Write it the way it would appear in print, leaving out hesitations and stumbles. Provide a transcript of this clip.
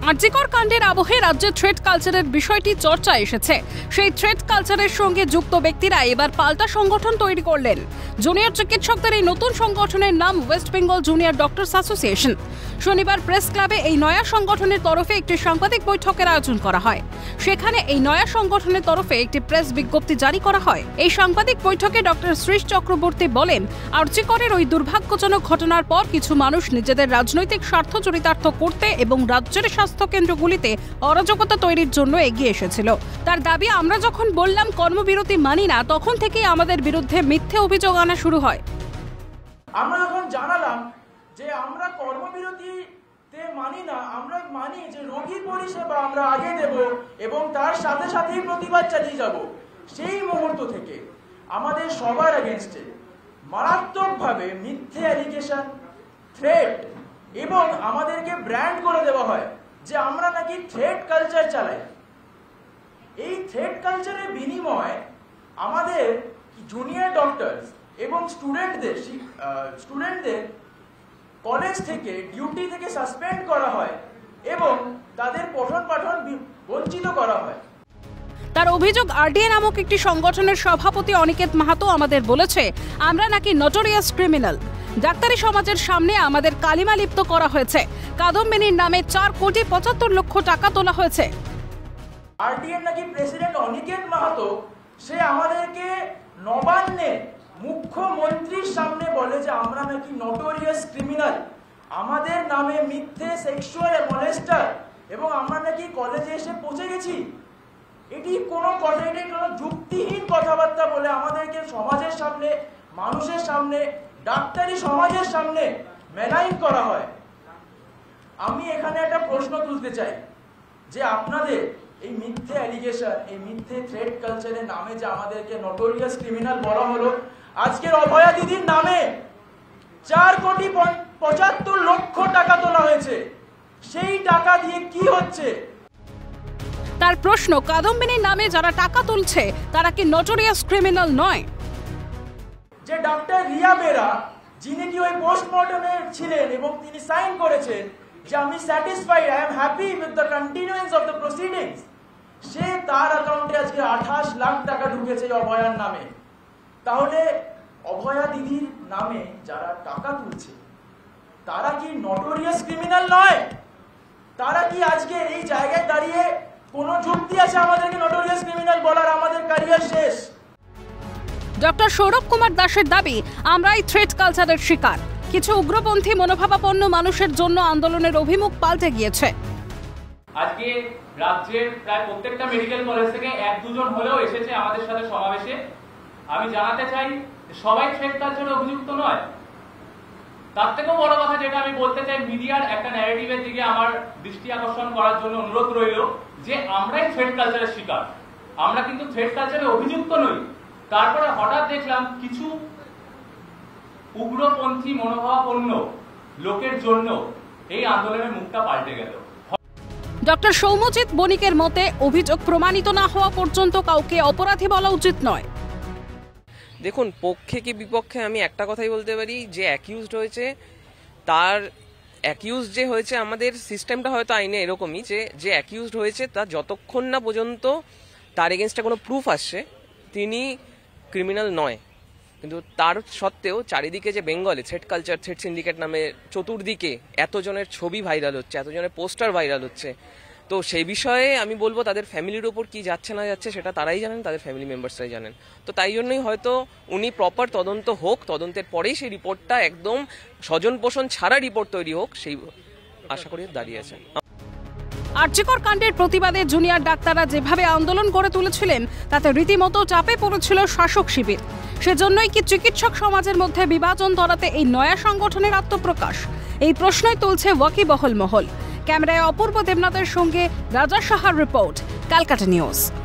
আরজিকর কাণ্ডের আবহে রাজ্যে থ্রেড কালচারের বিষয়টি চর্চায় এসেছে। সেই থ্রেড কালচারের সঙ্গে যুক্ত ব্যক্তিরা এবার পাল্টা সংগঠন তৈরি করলেন। জুনিয়র চিকিৎসকদের এই নতুন সংগঠনের নাম West Bengal junior doctors association. শনিবার প্রেস ক্লাবে এই নয়া সংগঠনের তরফে একটি সাংবাদিক বৈঠকের আয়োজন করা হয়। সেখানে এই নয়া সংগঠনের তরফে একটি প্রেস বিজ্ঞপ্তি জারি করা হয়। এই সাংবাদিক বৈঠকে ডক্টর শ্রীশ চক্রবর্তী বলেন, আরজিকরের ওই দুর্ভাগ্যজনক ঘটনার পর কিছু মানুষ নিজেদের রাজনৈতিক স্বার্থ চরিতার্থ করতে এবং রাজ্যের স্বাস্থ্য কেন্দ্রগুলিতে অরাজকতা তৈরির জন্য এগিয়ে এসেছিল। তার দাবি, আমরা যখন বললাম কর্মবিরতি মানি না, তখন থেকেই আমাদের বিরুদ্ধে মিথ্যে অভিযোগ আনা শুরু হয়। আমরা যখন জানালাম যে আমরা কর্মবিরতিতে মানি না, আমরা মানি যে রোগী পরিষেবা আমরা আগে দেব এবং তার সাথে সাথেই প্রতিবাদ চালিয়ে যাব, সেই মুহূর্ত থেকে আমাদের সবার এগেইনস্টে মারাত্মকভাবে মিথ্যে অ্যালিগেশন, থ্রেট এবং আমাদেরকে ব্র্যান্ড করে দেওয়া হয় যে আমরা নাকি থ্রেড কালচার চালাই। এই থ্রেড কালচারের বিনিময়ে আমাদের জুনিয়র ডক্টরস এবং স্টুডেন্টদের কলেজ থেকে ডিউটি থেকে সাসপেন্ড করা হয় এবং তাদের পঠন পাঠন বঞ্চিত করা হয়। তার অভিযোগ, আরডিএ নামক একটি সংগঠনের সভাপতি অনিকেত মাহাতো আমাদের বলেছে আমরা নাকি নটোরিয়াস ক্রিমিনাল। ডাক্তারি সমাজের সামনে আমাদের কালিমা লিপ্ত করা হয়েছে। কাদম্বিনীর নামে 4,75,00,000 টাকা তোলা হয়েছে। আরডিএর নাকি প্রেসিডেন্ট অনিকেত মাহাতো সে আমাদেরকে নবান্নে মুখ্যমন্ত্রীর সামনে বলে যে আমরা নাকি নটোরিয়াস ক্রিমিনাল, আমাদের নামে মিথ্যে সেক্সুয়াল মলেস্টার এবং আমরা নাকি কলেজে এসে পৌঁছে গেছি। এটি কোনো যুক্তিহীন কথাবার্তা বলে আমাদেরকে সমাজের সামনে, মানুষের সামনে, ডাক্তারি সমাজের সামনে মেলাইন করা হয়। আমি এখানে একটা প্রশ্ন তুলতে চাই যে আপনাদের এই মিথ্যে অ্যালিগেশন, এই মিথ্যে থ্রেড কালচারের নামে যে আমাদেরকে নটোরিয়াস ক্রিমিনাল বলা হলো, আজকের অভয়া দিদির নামে 4,75,00,000 টাকা তোলা হয়েছে। সেই টাকা দিয়ে কি হচ্ছে? তার প্রশ্ন, কাদম্বিনীর নামে যারা টাকা তুলছে তারা কি নটোরিয়াস ক্রিমিনাল নয়? যে ডাক্তার রিয়া বেরা, যিনি কি ওই পোস্টমর্টমে ছিলেন এবং তিনি সাইন করেছেন যে আমি satisfied, I am happy with the continuance of the proceedings, সে তার অ্যাকাউন্টে আজকে 28 লাখ টাকা ঢুকেছে অভয়ার নামে। তাহলে অভয়া দিদির নামে যারা টাকা তুলছে তারা কি নটোরিয়াস ক্রিমিনাল নয়? তারা কি আজকে এই জায়গায় দাঁড়িয়ে কোনো যুক্তি আছে আমাদেরকে নটোরিয়াস ক্রিমিনাল বলার? আমাদের ক্যারিয়ার শেষ। ডক্টর সৌরভ কুমার দাসের দাবি, আমরা এই থ্রেড কালচারের শিকার। কিছু উগ্রপন্থী মনোভাবাপন্ন মানুষের জন্য আন্দোলনের অভিমুখ পাল্টে গিয়েছে। আজকে রাজ্যের প্রায় প্রত্যেকটা মেডিকেল কলেজ থেকে 1-2 হলেও এসেছে আমাদের সাথে সমাবেশে। আমি জানাতে চাই সবাই থ্রেড কালচারে অভিযুক্ত নয়। তার থেকেও বড় কথা যেটা আমি বলতে চাই, মিডিয়ার একটা ন্যারেটিভের দিকে আমার দৃষ্টি আকর্ষণ করার জন্য অনুরোধ রইল যে আমরাই থ্রেড কালচারের শিকার। আমরা কিন্তু থ্রেড কালচারে অভিযুক্ত নই। তারপরে হঠাৎ দেখলাম কিছু উগ্রপন্থী মনোভাবাপন্ন লোকের জন্য এই আন্দোলনের মুখটা পাল্টে গেল। ডক্টর সৌম্যজিৎ বণিকের মতে, অভিযোগ প্রমাণিত না হওয়া পর্যন্ত কাউকে অপরাধী বলা উচিত নয়। দেখুন, পক্ষে কি বিপক্ষে আমি একটা কথাই বলতে পারি, যে অ্যাকিউজড হয়েছে তার অ্যাকিউজ যে হয়েছে, আমাদের সিস্টেমটা হয়তো আইনে এরকমই যে অ্যাকিউজড হয়েছে তার যতক্ষণ না পর্যন্ত তার এগেনস্টে কোনো প্রুফ আসছে তিনি ক্রিমিনাল নয়। কিন্তু তার সত্ত্বেও চারিদিকে যে বেঙ্গলে থ্রেড কালচার, থ্রেড সিন্ডিকেট নামে চতুর্দিকে এতজনের ছবি ভাইরাল হচ্ছে, এতজনের পোস্টার ভাইরাল হচ্ছে, তো সেই বিষয়ে আমি বলবো তাদের ফ্যামিলির ওপর কি যাচ্ছে না যাচ্ছে সেটা তারাই জানেন, তাদের ফ্যামিলি মেম্বার্সরাই জানেন। তো তাই জন্যই হয়তো উনি প্রপার তদন্ত হোক, তদন্তের পরেই সেই রিপোর্টটা একদম স্বজন পোষণ ছাড়া রিপোর্ট তৈরি হোক, সেই আশা করি দাঁড়িয়ে আছেন। আরজিকর কাণ্ডের প্রতিবাদে জুনিয়র ডাক্তাররা যেভাবে আন্দোলন করে তুলেছিলেন তাতে রীতিমতো চাপে পড়েছিল শাসক শিবির। সেজন্যই কি চিকিৎসক সমাজের মধ্যে বিভাজন ধরাতে এই নয়া সংগঠনের আত্মপ্রকাশ? এই প্রশ্নই তুলছে ওয়াকিবহল মহল। ক্যামেরায় অপূর্ব দেবনাথের সঙ্গে রাজা সাহার রিপোর্ট, ক্যালকাটা নিউজ।